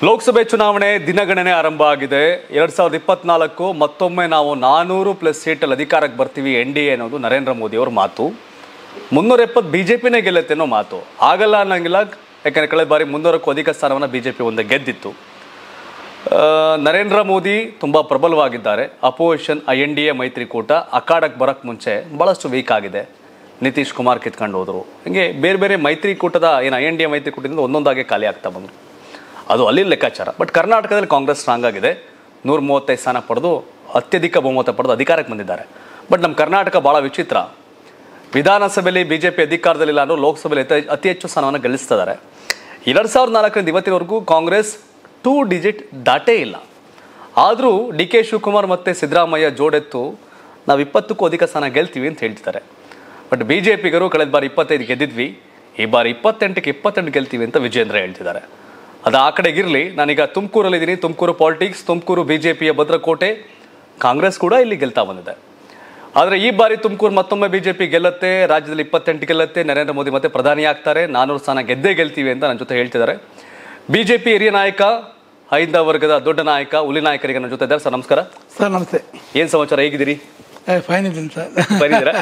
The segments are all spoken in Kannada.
ಲೋಕಸಭೆ ಚುನಾವಣೆ ದಿನಗಣನೆ ಆರಂಭ ಆಗಿದೆ. 2024 ಮತ್ತೊಮ್ಮೆ ನಾವು 400+ ಸೀಟಲ್ಲಿ ಅಧಿಕಾರಕ್ಕೆ ಬರ್ತೀವಿ NDA ಅನ್ನೋದು ನರೇಂದ್ರ ಮೋದಿ ಅವರ ಮಾತು. 370 ಬಿಜೆಪಿನೇ ಗೆಲ್ಲುತ್ತೆ ಅನ್ನೋ ಮಾತು ಆಗಲ್ಲ ಅನ್ನಂಗಿಲ್ಲ. ಯಾಕಂದರೆ ಕಳೆದ ಬಾರಿ 300ಕ್ಕೂ ಅಧಿಕ ಸ್ಥಾನವನ್ನು ಬಿಜೆಪಿ ಒಂದೇ ಗೆದ್ದಿತ್ತು. ನರೇಂದ್ರ ಮೋದಿ ತುಂಬ ಪ್ರಬಲವಾಗಿದ್ದಾರೆ. ಅಪೋಸಿಷನ್ NDA ಮೈತ್ರಿಕೂಟ ಅಖಾಡಕ್ಕೆ ಬರೋಕ್ಕೆ ಮುಂಚೆ ಭಾಳಷ್ಟು ವೀಕ್ ಆಗಿದೆ. ನಿತೀಶ್ ಕುಮಾರ್ ಕಿತ್ಕೊಂಡು ಹೋದರು. ಹೀಗೆ ಬೇರೆ ಬೇರೆ ಮೈತ್ರಿಕೂಟದ ಏನು NDA ಮೈತ್ರಿಕೂಟದಿಂದ ಒಂದೊಂದಾಗೆ ಖಾಲಿ ಆಗ್ತಾ ಬಂದರು. ಅದು ಅಲ್ಲಿ ಲೆಕ್ಕಾಚಾರ. ಬಟ್ ಕರ್ನಾಟಕದಲ್ಲಿ ಕಾಂಗ್ರೆಸ್ ಸ್ಟ್ರಾಂಗ್ ಆಗಿದೆ. 135 ಸ್ಥಾನ ಪಡೆದು ಅತ್ಯಧಿಕ ಬಹುಮತ ಪಡೆದು ಅಧಿಕಾರಕ್ಕೆ ಬಂದಿದ್ದಾರೆ. ಬಟ್ ನಮ್ಮ ಕರ್ನಾಟಕ ಭಾಳ ವಿಚಿತ್ರ. ವಿಧಾನಸಭೆಯಲ್ಲಿ ಬಿಜೆಪಿ ಅಧಿಕಾರದಲ್ಲಿಲ್ಲ ಅನ್ನೋ ಲೋಕಸಭೆಯಲ್ಲಿ ಅತಿ ಹೆಚ್ಚು ಸ್ಥಾನವನ್ನು ಗಳಿಸ್ತಿದ್ದಾರೆ. 2004ರಿಂದ ಇವತ್ತಿನವರೆಗೂ ಕಾಂಗ್ರೆಸ್ 2 ಡಿಜಿಟ್ ದಾಟೇ ಇಲ್ಲ. ಆದರೂ DK ಶಿವಕುಮಾರ್ ಮತ್ತು ಸಿದ್ದರಾಮಯ್ಯ ಜೋಡೆತ್ತು ನಾವು 20ಕ್ಕೂ ಅಧಿಕ ಸ್ಥಾನ ಗೆಲ್ತೀವಿ ಅಂತ ಹೇಳ್ತಿದ್ದಾರೆ. ಬಟ್ ಬಿಜೆಪಿಗರು ಕಳೆದ ಬಾರಿ 25 ಗೆದ್ದಿದ್ವಿ, ಈ ಬಾರಿ 28ಕ್ಕೆ 28 ಗೆಲ್ತೀವಿ ಅಂತ ವಿಜೇಂದ್ರ ಹೇಳ್ತಿದ್ದಾರೆ. ಅದು ಆ ಕಡೆಗಿರಲಿ. ನಾನೀಗ ತುಮಕೂರಲ್ಲಿದ್ದೀನಿ. ತುಮಕೂರು ಪಾಲಿಟಿಕ್ಸ್, ತುಮಕೂರು ಬಿಜೆಪಿಯ ಭದ್ರಕೋಟೆ. ಕಾಂಗ್ರೆಸ್ ಕೂಡ ಇಲ್ಲಿ ಗೆಲ್ತಾ ಬಂದಿದೆ. ಆದರೆ ಈ ಬಾರಿ ತುಮಕೂರು ಮತ್ತೊಮ್ಮೆ ಬಿಜೆಪಿ ಗೆಲ್ಲುತ್ತೆ. ರಾಜ್ಯದಲ್ಲಿ 28 ಗೆಲ್ಲುತ್ತೆ. ನರೇಂದ್ರ ಮೋದಿ ಮತ್ತೆ ಪ್ರಧಾನಿ ಆಗ್ತಾರೆ. 400 ಸ್ಥಾನ ಗೆದ್ದೇ ಗೆಲ್ತೀವಿ ಅಂತ ನನ್ನ ಜೊತೆ ಹೇಳ್ತಿದ್ದಾರೆ. ಬಿಜೆಪಿ ಹಿರಿಯ ನಾಯಕ, ಐಂದ ವರ್ಗದ ದೊಡ್ಡ ನಾಯಕ, ಹುಲಿ ನಾಯಕರಿಗೆ ನನ್ನ ಜೊತೆ ಇದ್ದಾರೆ. ಸರ್ ನಮಸ್ಕಾರ. ಸರ್ ನಮಸ್ತೆ. ಏನು ಸಮಾಚಾರ, ಹೇಗಿದ್ದೀರಿ? ಫೈನ್ ಇದ್ದೀನಿ ಸರ್. ಬರೀದ್ದೀರಾ?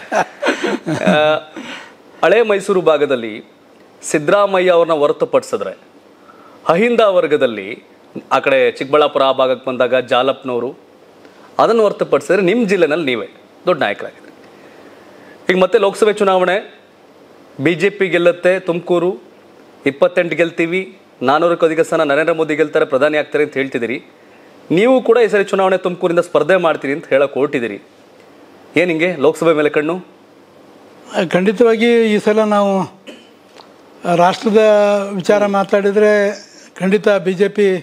ಹಳೆ ಮೈಸೂರು ಭಾಗದಲ್ಲಿ ಸಿದ್ದರಾಮಯ್ಯ ಅವ್ರನ್ನ ಹೊರತುಪಡಿಸಿದ್ರೆ ಅಹಿಂದ ವರ್ಗದಲ್ಲಿ ಆ ಕಡೆ ಚಿಕ್ಕಬಳ್ಳಾಪುರ ಆ ಭಾಗಕ್ಕೆ ಬಂದಾಗ ಜಾಲಪ್ನವರು, ಅದನ್ನು ಹೊರತುಪಡಿಸಿದ್ರೆ ನಿಮ್ಮ ಜಿಲ್ಲೆನಲ್ಲಿ ನೀವೇ ದೊಡ್ಡ ನಾಯಕರಾಗಿದ್ರಿ. ಈಗ ಮತ್ತೆ ಲೋಕಸಭೆ ಚುನಾವಣೆ, ಬಿಜೆಪಿ ಗೆಲ್ಲುತ್ತೆ. ತುಮಕೂರು 28 ಗೆಲ್ತೀವಿ, 400ಕ್ಕೂ ಅಧಿಕ ಸ್ಥಾನ ನರೇಂದ್ರ ಮೋದಿ ಗೆಲ್ತಾರೆ, ಪ್ರಧಾನಿ ಆಗ್ತಾರೆ ಅಂತ ಹೇಳ್ತಿದ್ದೀರಿ. ನೀವು ಕೂಡ ಈ ಸರಿ ಚುನಾವಣೆ ತುಮಕೂರಿಂದ ಸ್ಪರ್ಧೆ ಮಾಡ್ತೀರಿ ಅಂತ ಹೇಳಕ್ಕೆ ಹೊರಟಿದ್ದೀರಿ. ಏನು ಹಿಂಗೆ ಲೋಕಸಭೆ ಮೇಲೆ ಕಣ್ಣು? ಖಂಡಿತವಾಗಿ ಈ ಸಲ ನಾವು ರಾಷ್ಟ್ರದ ವಿಚಾರ ಮಾತಾಡಿದರೆ ಖಂಡಿತ ಬಿ ಜೆ ಪಿ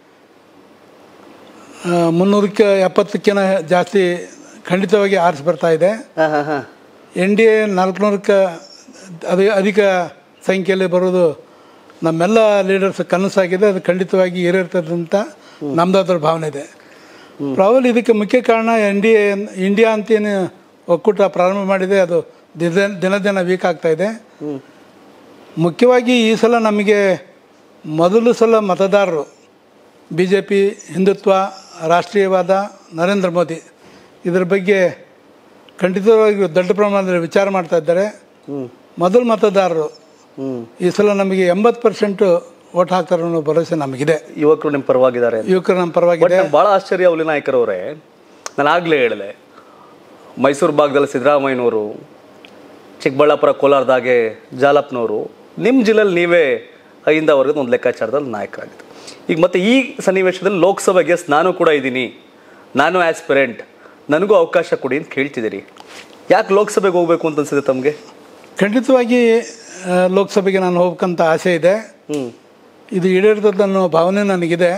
300ಕ್ಕೆ 70ಕ್ಕಿಂತ ಜಾಸ್ತಿ ಖಂಡಿತವಾಗಿ ಆರಿಸಿ ಬರ್ತಾ ಇದೆ. NDA 400ಕ್ಕೆ ಅಧಿಕ ಸಂಖ್ಯೆಯಲ್ಲಿ ಬರೋದು ನಮ್ಮೆಲ್ಲ ಲೀಡರ್ಸ್ ಕನಸಾಗಿದೆ. ಅದು ಖಂಡಿತವಾಗಿ ಈಡೇರ್ತದಂತ ನಮ್ಮದಾದ್ರ ಭಾವನೆ ಇದೆ. ಪ್ರಾಬಲ್ ಇದಕ್ಕೆ ಮುಖ್ಯ ಕಾರಣ ಇಂಡಿಯಾ ಅಂತೇನು ಒಕ್ಕೂಟ ಪ್ರಾರಂಭ ಮಾಡಿದೆ, ಅದು ದಿನ ದಿನ ವೀಕ್ ಆಗ್ತಾ ಇದೆ. ಮುಖ್ಯವಾಗಿ ಈ ಸಲ ನಮಗೆ ಮೊದಲು ಸಲ ಮತದಾರರು BJP, ಹಿಂದುತ್ವ, ರಾಷ್ಟ್ರೀಯವಾದ, ನರೇಂದ್ರ ಮೋದಿ ಇದರ ಬಗ್ಗೆ ಖಂಡಿತವಾಗಿ ದೊಡ್ಡ ಪ್ರಮಾಣದಲ್ಲಿ ವಿಚಾರ ಮಾಡ್ತಾ ಇದ್ದಾರೆ. ಮೊದಲು ಮತದಾರರು ಈ ಸಲ ನಮಗೆ 80% ಓಟ್ ಹಾಕ್ತಾರೆ ಅನ್ನೋ ಭರವಸೆ ನಮಗಿದೆ. ಯುವಕರು ನಿಮ್ಮ ಪರವಾಗಿದ್ದಾರೆ. ಯುವಕರು ನಮ್ಮ ಪರವಾಗಿದೆ. ಭಾಳ ಆಶ್ಚರ್ಯ ಹುಲಿ ನಾಯಕರವರೇ, ನಾನು ಆಗಲೇ ಹೇಳಿದೆ, ಮೈಸೂರು ಭಾಗದಲ್ಲಿ ಸಿದ್ದರಾಮಯ್ಯನವರು, ಚಿಕ್ಕಬಳ್ಳಾಪುರ ಕೋಲಾರದಾಗೆ ಜಾಲಪ್ನವರು, ನಿಮ್ಮ ಜಿಲ್ಲೆಯಲ್ಲಿ ನೀವೇ ಐಂದ ವರ್ಗದ ಒಂದು ಲೆಕ್ಕಾಚಾರದಲ್ಲಿ ನಾಯಕರಾಗಿತ್ತು. ಈಗ ಮತ್ತೆ ಈ ಸನ್ನಿವೇಶದಲ್ಲಿ ಲೋಕಸಭೆಗೆ ನಾನು ಕೂಡ ಇದ್ದೀನಿ, ನಾನು ಆಸ್ಪಿರೆಂಟ್, ನನಗೂ ಅವಕಾಶ ಕೊಡಿ ಅಂತ ಕೇಳ್ತಿದ್ದೀರಿ. ಯಾಕೆ ಲೋಕಸಭೆಗೆ ಹೋಗ್ಬೇಕು ಅಂತ ಅನ್ಸಿದೆ ತಮಗೆ? ಖಂಡಿತವಾಗಿ ಲೋಕಸಭೆಗೆ ನಾನು ಹೋಗ್ಬೇಕಂತ ಆಸೆ ಇದೆ. ಇದು ಈಡೇರ್ತದನ್ನೋ ಭಾವನೆ ನನಗಿದೆ.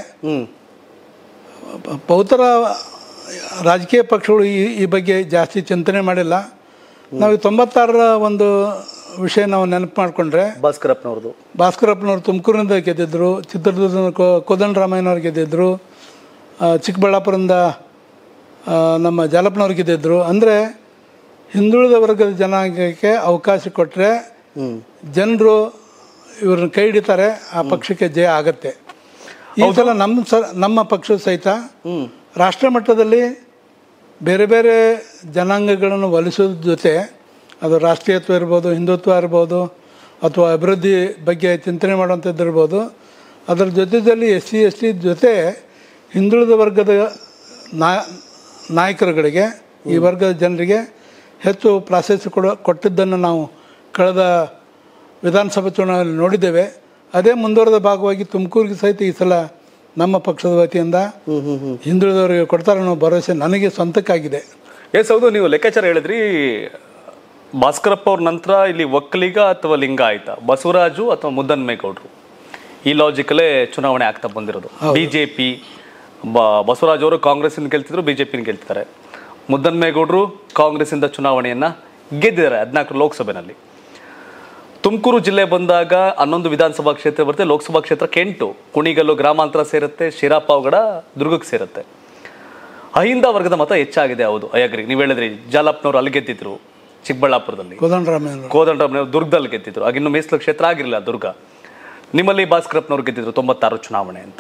ಬಹುತರ ರಾಜಕೀಯ ಪಕ್ಷಗಳು ಈ ಬಗ್ಗೆ ಜಾಸ್ತಿ ಚಿಂತನೆ ಮಾಡಿಲ್ಲ. ನಾವು 96ರ ಒಂದು ವಿಷಯ ನಾವು ನೆನಪು ಮಾಡಿಕೊಂಡ್ರೆ, ಭಾಸ್ಕರಪ್ಪನವರು ತುಮಕೂರಿನಿಂದ ಗೆದ್ದಿದ್ರು, ಚಿತ್ರದುರ್ಗದ ಕೋದಂಡರಾಮಯ್ಯನವ್ರು ಗೆದ್ದಿದ್ರು, ಚಿಕ್ಕಬಳ್ಳಾಪುರದಿಂದ ನಮ್ಮ ಜಾಲಪ್ಪನವ್ರು ಗೆದ್ದಿದ್ರು. ಅಂದರೆ ಹಿಂದುಳಿದ ವರ್ಗದ ಜನಾಂಗಕ್ಕೆ ಅವಕಾಶ ಕೊಟ್ಟರೆ ಜನರು ಇವ್ರನ್ನ ಕೈ ಹಿಡಿತಾರೆ, ಆ ಪಕ್ಷಕ್ಕೆ ಜಯ ಆಗತ್ತೆ. ಈ ಸಲ ನಮ್ಮ ಪಕ್ಷ ಸಹಿತ ರಾಷ್ಟ್ರ ಮಟ್ಟದಲ್ಲಿ ಬೇರೆ ಬೇರೆ ಜನಾಂಗಗಳನ್ನು ಒಲಿಸೋದ್ರ ಜೊತೆ, ಅದು ರಾಷ್ಟ್ರೀಯತ್ವ ಇರ್ಬೋದು, ಹಿಂದುತ್ವ ಇರ್ಬೋದು, ಅಥವಾ ಅಭಿವೃದ್ಧಿ ಬಗ್ಗೆ ಚಿಂತನೆ ಮಾಡುವಂಥದ್ದು ಇರ್ಬೋದು, ಅದರ ಜೊತೆಯಲ್ಲಿ SC ST ಜೊತೆ ಹಿಂದುಳಿದ ವರ್ಗದ ನಾಯಕರುಗಳಿಗೆ, ಈ ವರ್ಗದ ಜನರಿಗೆ ಹೆಚ್ಚು ಪ್ರಾಶಸ್ತ್ಯ ಕೊಟ್ಟಿದ್ದನ್ನು ನಾವು ಕಳೆದ ವಿಧಾನಸಭಾ ಚುನಾವಣೆಯಲ್ಲಿ ನೋಡಿದ್ದೇವೆ. ಅದೇ ಮುಂದುವರೆದ ಭಾಗವಾಗಿ ತುಮಕೂರಿಗೆ ಸಹಿತ ಈ ಸಲ ನಮ್ಮ ಪಕ್ಷದ ವತಿಯಿಂದ ಹಿಂದುಳಿದವರಿಗೆ ಕೊಡ್ತಾರೆ ಅನ್ನೋ ಭರವಸೆ ನನಗೆ ಸ್ವಂತಕ್ಕಾಗಿದೆ. ಹೌದು, ನೀವು ಲೆಕ್ಕಾಚಾರ ಹೇಳಿದ್ರಿ. ಭಾಸ್ಕರಪ್ಪ ಅವ್ರ ನಂತರ ಇಲ್ಲಿ ಒಕ್ಕಲಿಗ ಅಥವಾ ಲಿಂಗಾಯತ, ಬಸವರಾಜು ಅಥವಾ ಮುದ್ದನ್ಮೇಗೌಡರು, ಈ ಲಾಜಿಕಲ್ಲೇ ಚುನಾವಣೆ ಆಗ್ತಾ ಬಂದಿರೋದು. ಬಿಜೆಪಿ ಬಸವರಾಜ್ ಅವರು ಕಾಂಗ್ರೆಸ್ಸಿಂದ ಗೆಲ್ತಿದ್ರು, ಬಿಜೆಪಿನ ಗೆಲ್ತಿದ್ದಾರೆ. ಮುದ್ದನ್ಮೇಗೌಡರು ಕಾಂಗ್ರೆಸ್ಸಿಂದ ಚುನಾವಣೆಯನ್ನು ಗೆದ್ದಿದ್ದಾರೆ 14 ಲೋಕಸಭೆನಲ್ಲಿ. ತುಮಕೂರು ಜಿಲ್ಲೆ ಬಂದಾಗ 11 ವಿಧಾನಸಭಾ ಕ್ಷೇತ್ರ ಬರುತ್ತೆ, ಲೋಕಸಭಾ ಕ್ಷೇತ್ರಕ್ಕೆ 8. ಕುಣಿಗಲ್ಲು ಗ್ರಾಮಾಂತರ ಸೇರುತ್ತೆ, ಶಿರಾಪಾವಗಡ ದುರ್ಗಕ್ಕೆ ಸೇರುತ್ತೆ. ಅಹಿಂದ ವರ್ಗದ ಮತ ಹೆಚ್ಚಾಗಿದೆ. ಹೌದು, ಅಯ್ಯಗ್ರಿ. ನೀವು ಹೇಳಿದ್ರಿ ಜಾಲಪ್ನವ್ರು ಅಲ್ಲಿ ಗೆದ್ದಿದ್ರು, ಚಿಕ್ಕಬಳ್ಳಾಪುರದಲ್ಲಿ ಕೋದಂಡರಾಮಯ್ಯ ದುರ್ಗದಲ್ಲಿ ಗೆದ್ದಿದ್ರು. ಆಗಿನ್ನು ಮೀಸಲು ಕ್ಷೇತ್ರ ಆಗಿರಲಿಲ್ಲ ದುರ್ಗ. ನಿಮ್ಮಲ್ಲಿ ಭಾಸ್ಕರಪ್ಪನವ್ರು ಗೆದ್ದಿದ್ರು 96 ಚುನಾವಣೆ ಅಂತ.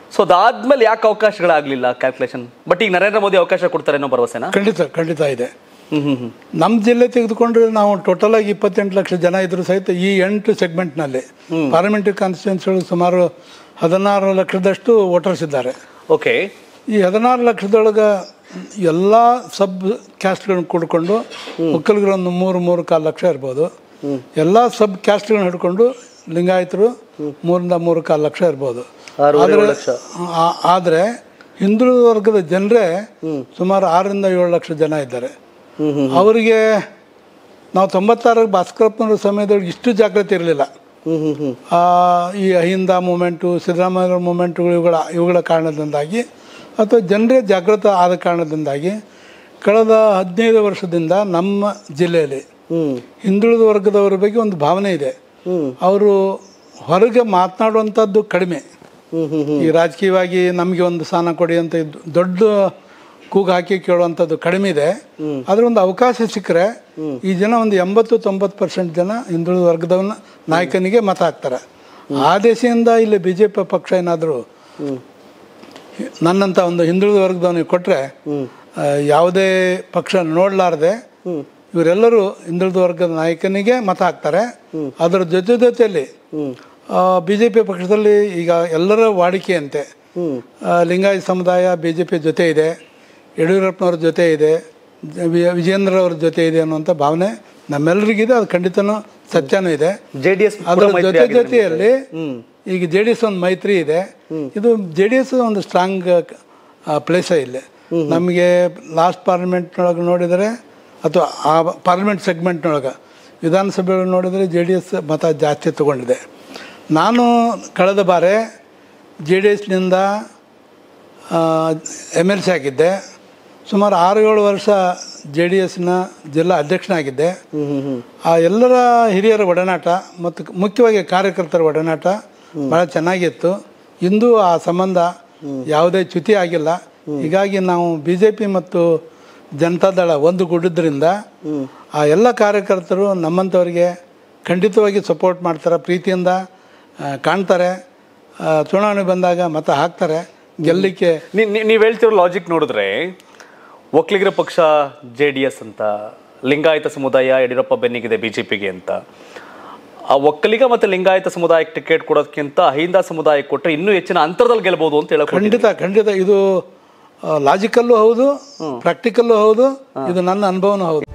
ಸೊ ಅದಾದ್ಮೇಲೆ ಯಾಕೆ ಅವಕಾಶಗಳಾಗ್ಲಿಲ್ಲ ಕ್ಯಾಲ್ಕುಲೇಷನ್? ಬಟ್ ಈಗ ನರೇಂದ್ರ ಮೋದಿ ಅವಕಾಶ ಕೊಡ್ತಾರೆ ಅನ್ನೋ ಭರವಸೆನಾ? ಖಂಡಿತ ಇದೆ. ನಮ್ಮ ಜಿಲ್ಲೆ ತೆಗೆದುಕೊಂಡ್ರೆ ನಾವು ಟೋಟಲ್ ಆಗಿ 28 ಲಕ್ಷ ಜನ ಇದ್ರು ಸಹಿತ ಈ 8 ಸೆಗ್ಮೆಂಟ್ನಲ್ಲಿ ಪಾರ್ಲಿಮೆಂಟರಿ ಕಾನ್ಸ್ಟಿಟ್ಯೂನ್ಸಿಗಳು ಸುಮಾರು 16 ಲಕ್ಷದಷ್ಟು ವೋಟರ್ಸ್ ಇದ್ದಾರೆ. ಓಕೆ. ಈ 16 ಲಕ್ಷದೊಳಗೆ ಎಲ್ಲ ಸಬ್ ಕ್ಯಾಸ್ಟ್ಗಳನ್ನ ಕೂಡ್ಕೊಂಡು ಒಕ್ಕಲಿಗರು ಒಂದು 3-3.25 ಲಕ್ಷ ಇರ್ಬೋದು. ಎಲ್ಲ ಸಬ್ ಕ್ಯಾಸ್ಟ್ಗಳನ್ನ ಹಿಡ್ಕೊಂಡು ಲಿಂಗಾಯತರು 3-3.25 ಲಕ್ಷ ಇರ್ಬೋದು. ಆದರೆ ಹಿಂದುಳಿದ ವರ್ಗದ ಜನರೇ ಸುಮಾರು 6-7 ಲಕ್ಷ ಜನ ಇದ್ದಾರೆ. ಅವರಿಗೆ ನಾವು 96 ಭಾಸ್ಕರಪ್ಪನವ್ರ ಸಮಯದೊಳಗೆ ಇಷ್ಟು ಜಾಗೃತಿ ಇರಲಿಲ್ಲ. ಈ ಅಹಿಂದ ಮೂಮೆಂಟು, ಸಿದ್ದರಾಮಯ್ಯ ಮೂಮೆಂಟುಗಳು ಇವುಗಳ ಕಾರಣದಿಂದಾಗಿ ಅಥವಾ ಜನರೇ ಜಾಗೃತ ಆದ ಕಾರಣದಿಂದಾಗಿ ಕಳೆದ 15 ವರ್ಷದಿಂದ ನಮ್ಮ ಜಿಲ್ಲೆಯಲ್ಲಿ ಹಿಂದುಳಿದ ವರ್ಗದವರ ಬಗ್ಗೆ ಒಂದು ಭಾವನೆ ಇದೆ. ಅವರು ಹೊರಗೆ ಮಾತನಾಡುವಂಥದ್ದು ಕಡಿಮೆ. ಈ ರಾಜಕೀಯವಾಗಿ ನಮಗೆ ಒಂದು ಸ್ಥಾನ ಕೊಡಿ ಅಂತ ದೊಡ್ಡ ಕೂಗು ಹಾಕಿ ಕೇಳುವಂಥದ್ದು ಕಡಿಮೆ ಇದೆ. ಆದರೆ ಒಂದು ಅವಕಾಶ ಸಿಕ್ಕರೆ ಈ ಜನ ಒಂದು 80-90% ಜನ ಹಿಂದುಳಿದ ವರ್ಗದವನ್ನ ನಾಯಕನಿಗೆ ಮತ ಹಾಕ್ತಾರೆ. ಆ ದೇಶದಿಂದ ಇಲ್ಲಿ BJP ಪಕ್ಷ ಏನಾದರೂ ನನ್ನಂಥ ಒಂದು ಹಿಂದುಳಿದ ವರ್ಗದವನಿಗೆ ಕೊಟ್ಟರೆ ಯಾವುದೇ ಪಕ್ಷ ನೋಡಲಾರ್ದೆ ಇವರೆಲ್ಲರೂ ಹಿಂದುಳಿದ ವರ್ಗದ ನಾಯಕನಿಗೆ ಮತ ಹಾಕ್ತಾರೆ. ಅದರ ಜೊತೆಯಲ್ಲಿ BJP ಪಕ್ಷದಲ್ಲಿ ಈಗ ಎಲ್ಲರ ವಾಡಿಕೆಯಂತೆ ಲಿಂಗಾಯತ ಸಮುದಾಯ BJP ಜೊತೆ ಇದೆ, ಯಡಿಯೂರಪ್ಪನವ್ರ ಜೊತೆ ಇದೆ, ವಿಜೇಂದ್ರ ಅವ್ರ ಜೊತೆ ಇದೆ ಅನ್ನುವಂಥ ಭಾವನೆ ನಮ್ಮೆಲ್ಲರಿಗಿದೆ. ಅದು ಖಂಡಿತನೂ ಸತ್ಯನೂ ಇದೆ. JDS ಅದರ ಜೊತೆಯಲ್ಲಿ ಈಗ JDS ಒಂದು ಮೈತ್ರಿ ಇದೆ. ಇದು JDS ಒಂದು ಸ್ಟ್ರಾಂಗ್ ಪ್ಲೇಸೇ ಇಲ್ಲಿ. ನಮಗೆ ಲಾಸ್ಟ್ ಪಾರ್ಲಿಮೆಂಟ್ನೊಳಗೆ ನೋಡಿದರೆ ಅಥವಾ ಆ ಪಾರ್ಲಿಮೆಂಟ್ ಸೆಗ್ಮೆಂಟ್ನೊಳಗೆ ವಿಧಾನಸಭೆ ನೋಡಿದರೆ JDS ಮತ ಜಾಸ್ತಿ ತಗೊಂಡಿದೆ. ನಾನು ಕಳೆದ ಬಾರಿ JDSನಿಂದ MLC ಆಗಿದ್ದೆ. ಸುಮಾರು 6-7 ವರ್ಷ JDSನ ಜಿಲ್ಲಾ ಅಧ್ಯಕ್ಷನಾಗಿದ್ದೆ. ಆ ಎಲ್ಲರ ಹಿರಿಯರ ಒಡನಾಟ ಮತ್ತು ಮುಖ್ಯವಾಗಿ ಕಾರ್ಯಕರ್ತರ ಒಡನಾಟ ಭಾಳ ಚೆನ್ನಾಗಿತ್ತು. ಇಂದು ಆ ಸಂಬಂಧ ಯಾವುದೇ ಚ್ಯುತಿ ಆಗಿಲ್ಲ. ಹೀಗಾಗಿ ನಾವು BJP ಮತ್ತು ಜನತಾದಳ ಒಂದು ಗುಡ್ಡದ್ರಿಂದ ಆ ಎಲ್ಲ ಕಾರ್ಯಕರ್ತರು ನಮ್ಮಂಥವ್ರಿಗೆ ಖಂಡಿತವಾಗಿ ಸಪೋರ್ಟ್ ಮಾಡ್ತಾರೆ, ಪ್ರೀತಿಯಿಂದ ಕಾಣ್ತಾರೆ. ಚುನಾವಣೆ ಬಂದಾಗ ಮತ ಹಾಕ್ತಾರೆ. ಗೆಲ್ಲಲಿಕ್ಕೆ ನೀವು ಹೇಳ್ತಿರೋ ಲಾಜಿಕ್ ನೋಡಿದ್ರೆ ಒಕ್ಕಲಿಗರ ಪಕ್ಷ JDS ಅಂತ, ಲಿಂಗಾಯತ ಸಮುದಾಯ ಯಡಿಯೂರಪ್ಪ ಬೆನ್ನಿಗಿದೆ BJPಗೆ ಅಂತ, ಆ ಒಕ್ಕಲಿಗ ಮತ್ತು ಲಿಂಗಾಯತ ಸಮುದಾಯಕ್ಕೆ ಟಿಕೆಟ್ ಕೊಡೋದಕ್ಕಿಂತ ಅಹಿಂದ ಸಮುದಾಯಕ್ಕೆ ಕೊಟ್ಟರೆ ಇನ್ನೂ ಹೆಚ್ಚಿನ ಅಂತರದಲ್ಲಿ ಗೆಲ್ಬಹುದು ಅಂತ ಹೇಳೋದು ಖಂಡಿತ ಇದು ಲಾಜಿಕಲ್ಲೂ ಹೌದು, ಪ್ರಾಕ್ಟಿಕಲ್ಲೂ ಹೌದು, ಇದು ನನ್ನ ಅನುಭವನೂ ಹೌದು.